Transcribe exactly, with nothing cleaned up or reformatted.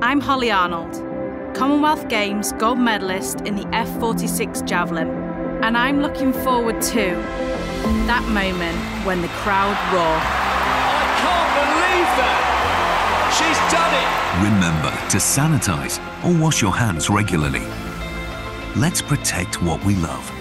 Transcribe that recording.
I'm Hollie Arnold, Commonwealth Games gold medalist in the F forty-six javelin, and I'm looking forward to that moment when the crowd roar. I can't believe that! She's done it! Remember to sanitize or wash your hands regularly. Let's protect what we love.